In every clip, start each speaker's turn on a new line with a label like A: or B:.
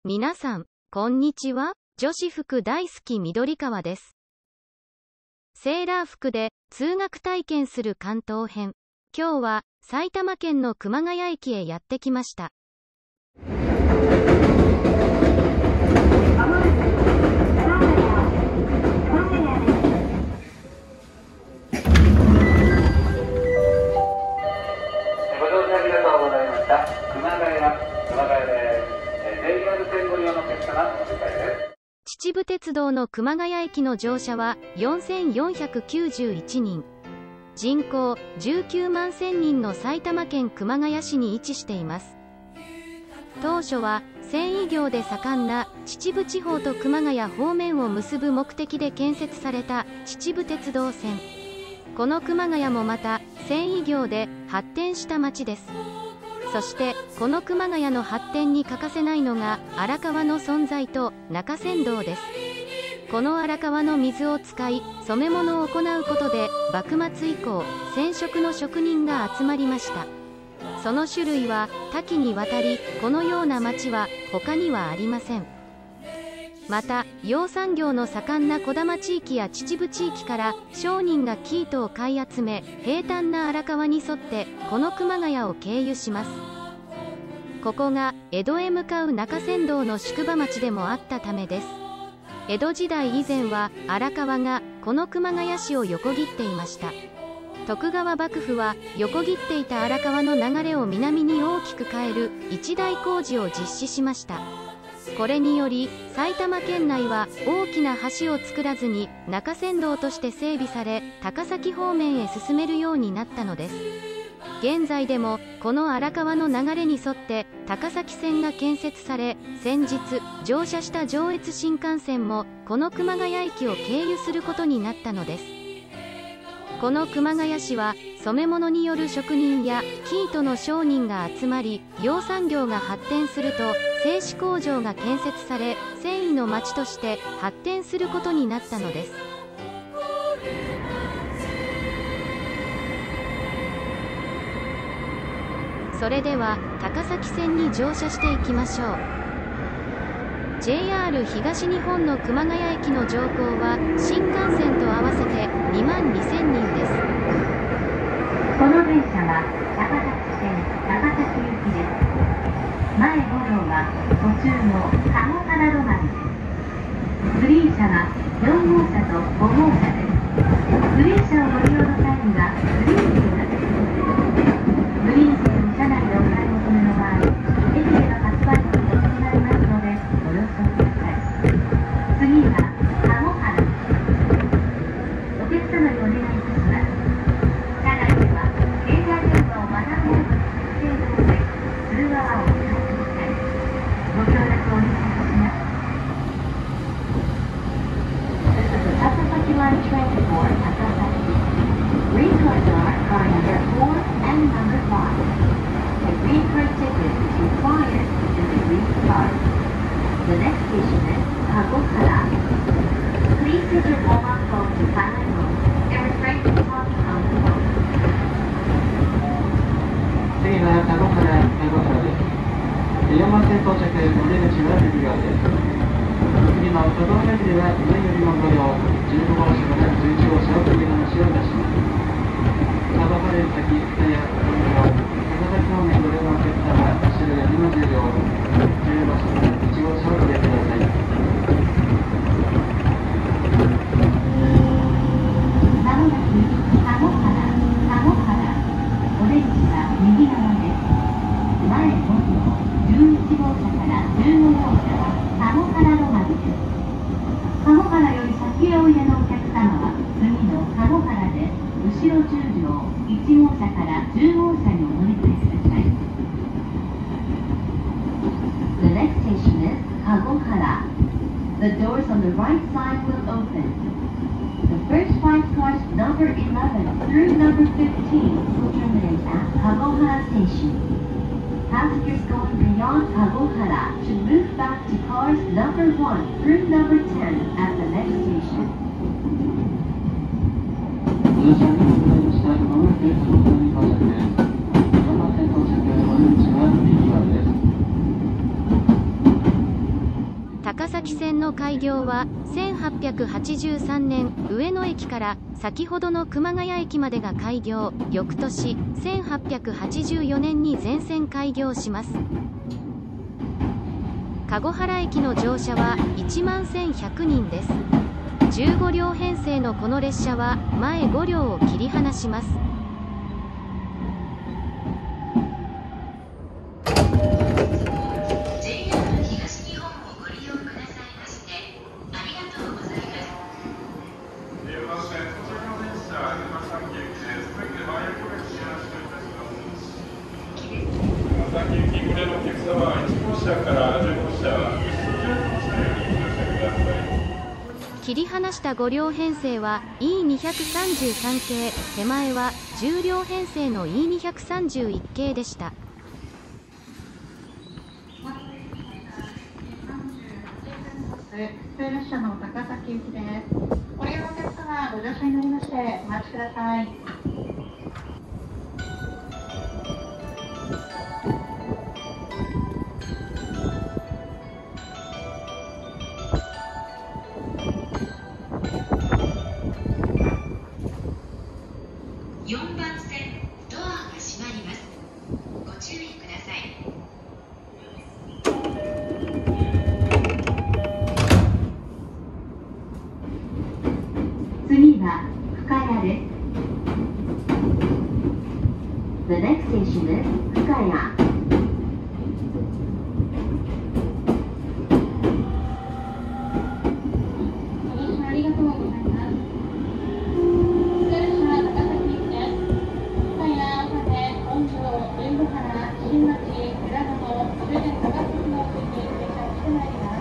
A: 皆さん、こんにちは。女子服大好き緑川です。セーラー服で通学体験する関東編。今日は埼玉県の熊谷駅へやってきました。
B: ご乗車ありがとうございました。熊谷です。JR 線ご利用のお客様、お迎えです。
A: 秩父鉄道の熊谷駅の乗車は4491人。人口19万1000人の埼玉県熊谷市に位置しています。当初は繊維業で盛んな秩父地方と熊谷方面を結ぶ目的で建設された秩父鉄道線。この熊谷もまた繊維業で発展した町です。そしてこの熊谷の発展に欠かせないのが荒川の存在と中山道です。この荒川の水を使い染め物を行うことで幕末以降染色の職人が集まりました。その種類は多岐にわたり、このような町は他にはありません。また養蚕業の盛んな児玉地域や秩父地域から商人が生糸を買い集め、平坦な荒川に沿ってこの熊谷を経由します。ここが江戸へ向かう中山道の宿場町でもあったためです。江戸時代以前は荒川がこの熊谷市を横切っていました。徳川幕府は横切っていた荒川の流れを南に大きく変える一大工事を実施しました。これにより埼玉県内は大きな橋を作らずに中山道として整備され、高崎方面へ進めるようになったのです。現在でもこの荒川の流れに沿って高崎線が建設され、先日乗車した上越新幹線もこの熊谷駅を経由することになったのです。この熊谷市は染め物による職人や生糸の商人が集まり、養蚕業が発展すると製糸工場が建設され、繊維の町として発展することになったのです。それでは高崎線に乗車していきましょう。 JR 東日本の熊谷駅の乗降は新幹線と合わせて2万2000人です。
C: この電車は高崎線高崎行きです。前5両は途中の鴨原止まりです。グリーン車は4号車と5号車です。グリーン車をご利用の際にはグリーン券が必要です。グリーン券を車内でお買い求めの場合、駅での発売日に遅くなりますのでご了承ください。次は鴨原です。お客様にお願いいたします。車内では携帯電話をマナーモードに設定の上、通話はお控えください。ご協力お願いいたします。This is the Takasaki Line train for Takasaki. Green cars are car number 4 and number 5. A green card ticket is required in the green car. The next station is Kagohara. Please use your mobile phone to silent mode and refrain from talking on the phone.
B: 次は加古原です。4番線到着、お出口は右側です。次の都道府駅では上よりも5両、15号車から11号車を次の話をいたします。加古原駅先、北や高崎方面ご利用のお客様、後ろよりも10両、15号車から1号車をご利用ください。
C: まもなく鴨原。お出口は右側です。前5両、11号車から15号車は鴨原止まりです。鴨原より先へおいでのお客様は次の鴨原で後ろ10両、1号車から10号車にお乗り換えください。The next station is Kagohara. The doors on the right side will open.The first 5 cars number 11 through number 15 will terminate at Kagohara Station. Passengers going beyond Kagohara should move back to cars number 1 through number 10 at the next station.
B: 乗車ありがとうございました。まもなくそのに到着です。4番線到着、お出口は右側です。
A: 高崎線の開業は1883年上野駅から先ほどの熊谷駅までが開業、翌年1884年に全線開業します。籠原駅の乗車は11,100人です。15両編成のこの列車は前5両を切り離します。切り離した5両編成は E233 系、手前は10両編成の E231 系でした。
D: 普通列車の高崎行きです。ご利用のお客様、ご乗車になりましてお待ちください。
C: 4番線ドアが閉まります。ご注意ください。次は深谷です。The next station is 深谷。
D: ありがとうございます。普通列車高崎行きです。深谷、岡部、本庄、神保原、新町、浦野、終電高崎の駅に停車してまいります。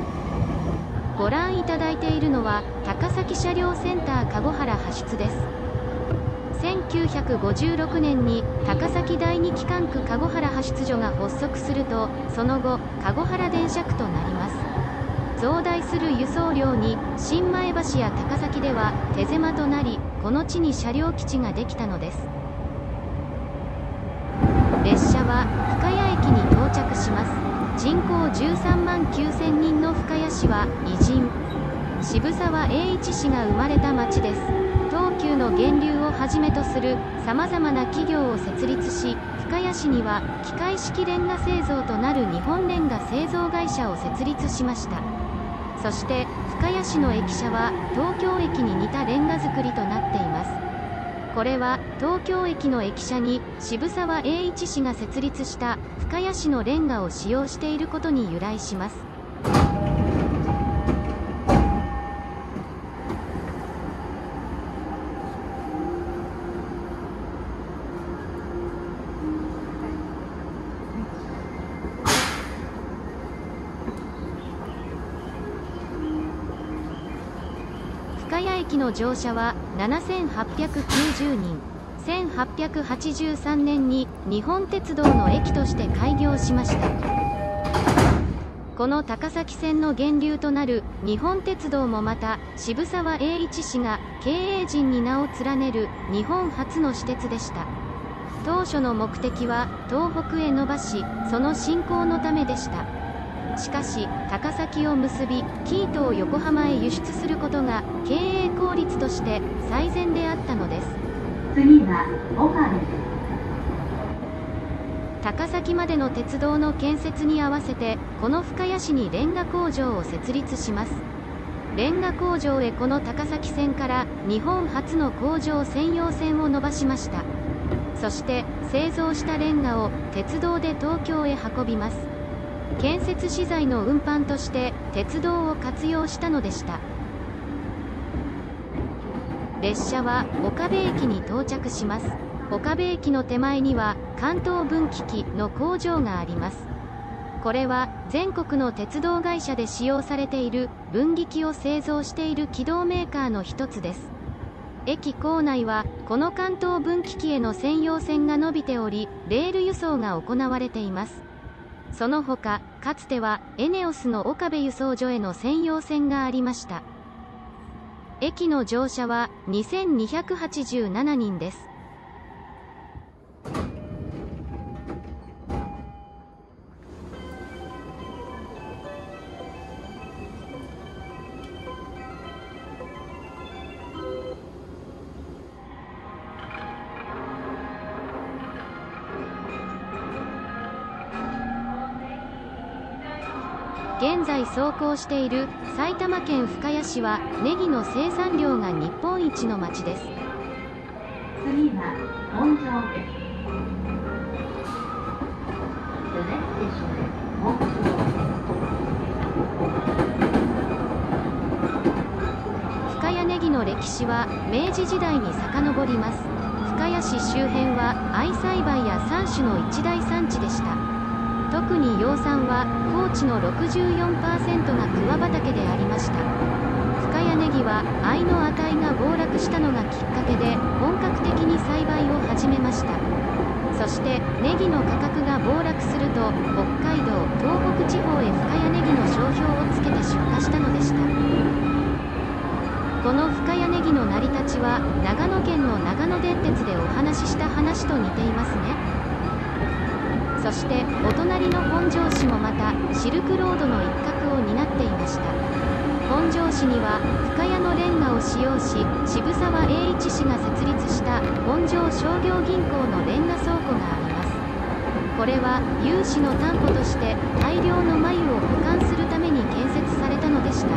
A: ご覧いただいているのは高崎車両センター籠原派出です。1956年に高崎第二機関区籠原派出所が発足すると、その後籠原電車区となります。増大する輸送量に新前橋や高崎では手狭となり、この地に車両基地ができたのです。列車は深谷駅に到着します。人口13万9,000人の深谷市は偉人渋沢栄一氏が生まれた町です。東急の源流をはじめとするさまざまな企業を設立し、深谷市には機械式レンガ製造となる日本レンガ製造会社を設立しました。そして深谷市の駅舎は東京駅に似たレンガ造りとなっています。これは東京駅の駅舎に渋沢栄一氏が設立した深谷市のレンガを使用していることに由来します。深谷駅の乗車は7,890人。1883年に日本鉄道の駅として開業しました。この高崎線の源流となる日本鉄道もまた渋沢栄一氏が経営陣に名を連ねる日本初の私鉄でした。当初の目的は東北へ伸ばし、その振興のためでした。しかし高崎を結び紀伊と横浜へ輸出することが経営効率として最善であったのです。
C: 次は岡部です。
A: 高崎までの鉄道の建設に合わせてこの深谷市にレンガ工場を設立します。レンガ工場へこの高崎線から日本初の工場専用線を伸ばしました。そして製造したレンガを鉄道で東京へ運びます。建設資材の運搬として鉄道を活用したのでした。列車は岡部駅に到着します。岡部駅の手前には関東分岐器の工場があります。これは全国の鉄道会社で使用されている分岐器を製造している機動メーカーの一つです。駅構内はこの関東分岐器への専用線が伸びており、レール輸送が行われています。その他、かつてはエネオスの岡部輸送所への専用線がありました。駅の乗車は2,287人です。 現在走行している埼玉県深谷市はネギの生産量が日本一の町です。
C: 次は本庄です。The next station is 本庄。
A: 深谷ネギの歴史は明治時代に遡ります。深谷市周辺は藍栽培や山種の一大産地でした。特に養蚕は高地の 64% が桑畑でありました。深谷ネギは藍の値が暴落したのがきっかけで本格的に栽培を始めました。そしてネギの価格が暴落すると北海道、東北地方へ深谷ネギの商標をつけて出荷したのでした。この深谷ネギの成り立ちは長野県の長野電鉄でお話しした話と似ていますね。そしてお隣の本庄市もまたシルクロードの一角を担っていました。本庄市には深谷のレンガを使用し渋沢栄一氏が設立した本庄商業銀行のレンガ倉庫があります。これは融資の担保として大量の繭を保管するために建設されたのでした。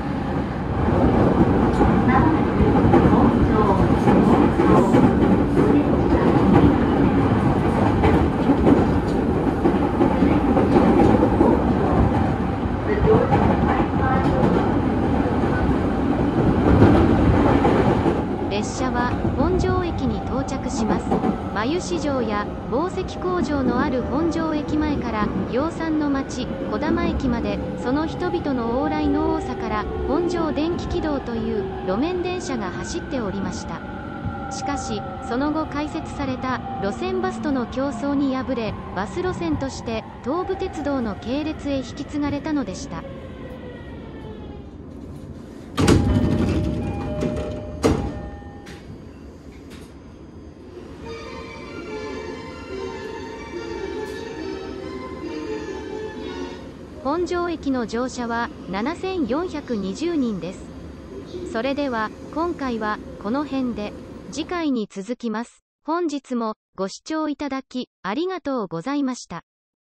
A: 列車は本庄駅に到着します。繭市場や紡績工場のある本庄駅前から養蚕の町児玉駅まで、その人々の往来の多さから本庄電気軌道という路面電車が走っておりました。しかしその後開設された路線バスとの競争に敗れ、バス路線として東武鉄道の系列へ引き継がれたのでした。本庄駅の乗車は7420人です。それでは今回はこの辺で、次回に続きます。本日もご視聴いただきありがとうございました。